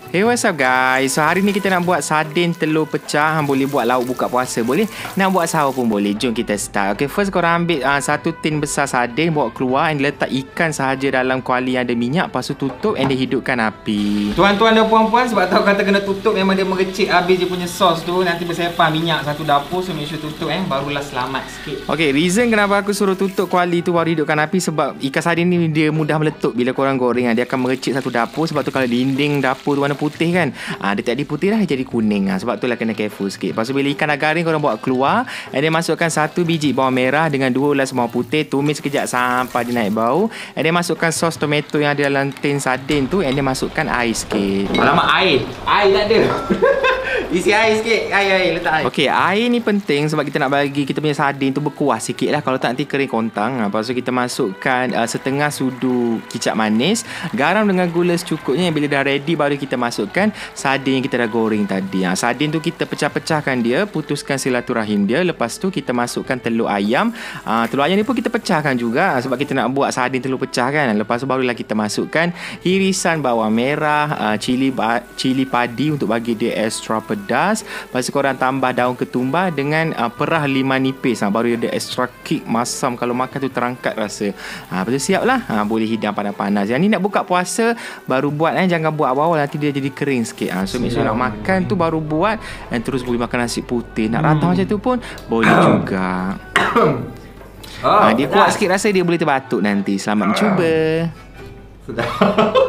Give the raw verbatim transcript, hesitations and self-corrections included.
Hey, what's up guys? So hari ni kita nak buat sardin telur pecah. Boleh buat lauk buka puasa, boleh. Nak buat sahur pun boleh. Jom kita start. Okay, first korang ambil uh, satu tin besar sardin, bawa keluar and letak ikan sahaja dalam kuali yang ada minyak. Lepas tu tutup and dia hidupkan api. Tuan-tuan dan puan-puan, sebab tahu kata kena tutup, memang dia merecik habis dia punya sos tu. Nanti bersepah minyak satu dapur. So make sure tutup eh, barulah selamat sikit. Okay, reason kenapa aku suruh tutup kuali tu baru hidupkan api, sebab ikan sardin ni dia mudah meletup bila korang goreng. Dia akan merecik satu dapur. Sebab tu kalau dinding dapur tu warna putih kan, ah, dia tak jadi putih dah, jadi kuning. ah. Sebab tu lah kena careful sikit. Lepas tu bila ikan dah garing, korang bawa keluar and then masukkan satu biji bawang merah dengan dua ulas bawang putih. Tumis sekejap sampai dia naik bau. And then masukkan sos tomato yang ada dalam tin sardin tu. And then masukkan air sikit. Alamak, air Air tak ada. Isi air sikit. Air, air, letak air. Okay, air ni penting sebab kita nak bagi kita punya sardin tu berkuah sikit lah. Kalau tak nanti kering kontang. Lepas tu kita masukkan uh, setengah sudu kicap manis, garam dengan gula secukupnya. Bila dah ready baru kita masukkan sardin yang kita dah goreng tadi. Ha, sardin tu kita pecah-pecahkan dia, putuskan silaturahim dia. Lepas tu kita masukkan telur ayam. Ha, telur ayam ni pun kita pecahkan juga sebab kita nak buat sardin telur pecah kan. Lepas tu barulah kita masukkan irisan bawang merah, uh, cili cili padi untuk bagi dia extra pedas. Lepas tu korang tambah daun ketumbar dengan uh, perah lima nipis. Ha, baru dia extra kick masam. Kalau makan tu terangkat rasa. Ha, lepas tu siap lah. Ha, boleh hidang panas-panas. Yang ni nak buka puasa baru buat eh. Jangan buat awal-awal, nanti dia jadi kering sikit. Ha, so misalnya nak makan tu baru buat dan terus boleh makan nasi putih. Nak rata hmm. macam tu pun boleh juga. Oh, ha, dia kuat sikit rasa, dia boleh terbatuk nanti. Selamat mencuba. Sudah.